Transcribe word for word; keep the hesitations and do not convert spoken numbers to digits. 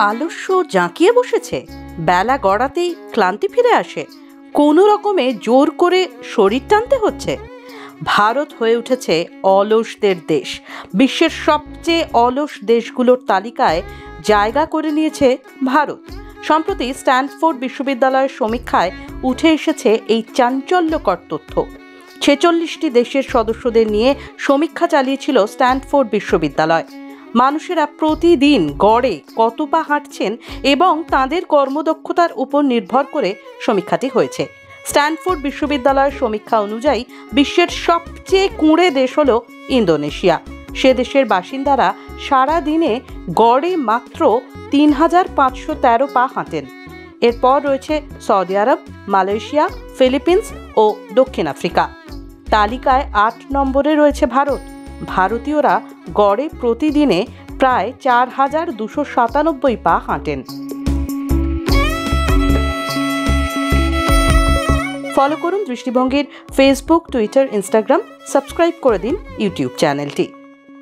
আলস্য জাঁকিয়ে বসেছে? বেলা গড়াতেই ক্লান্তি ফিরে আসে? কোনো রকমে জোর করে শরীর টানতে হচ্ছে? ভারত হয়ে উঠেছে অলসদের দেশ। বিশ্বের সবচেয়ে অলস দেশগুলোর তালিকায় জায়গা করে নিয়েছে ভারত। সম্প্রতি স্ট্যানফোর্ড বিশ্ববিদ্যালয়ের সমীক্ষায় উঠে এসেছে এই চাঞ্চল্যকর তথ্য। ছেচল্লিশটি দেশের সদস্যদের নিয়ে সমীক্ষা চালিয়েছিল স্ট্যানফোর্ড বিশ্ববিদ্যালয়। মানুষেরা প্রতিদিন গড়ে কত পা হাঁটছেন এবং তাদের কর্মদক্ষতার উপর নির্ভর করে সমীক্ষাটি হয়েছে। স্ট্যানফোর্ড বিশ্ববিদ্যালয়ের সমীক্ষা অনুযায়ী বিশ্বের সবচেয়ে কুঁড়ে দেশ হল ইন্দোনেশিয়া। সে দেশের বাসিন্দারা সারা দিনে গড়ে মাত্র তিন হাজার পাঁচশো তেরো পা হাঁটেন। এরপর রয়েছে সৌদি আরব, মালয়েশিয়া, ফিলিপিন্স ও দক্ষিণ আফ্রিকা। তালিকায় আট নম্বরে রয়েছে ভারত। ভারতীয়রা গড়ে প্রতিদিনে প্রায় চার হাজার দুশো সাতানব্বই পা হাঁটেন। ফলো করুন দৃষ্টিভঙ্গির ফেসবুক, টুইটার, ইনস্টাগ্রাম। সাবস্ক্রাইব করে দিন ইউটিউব চ্যানেলটি।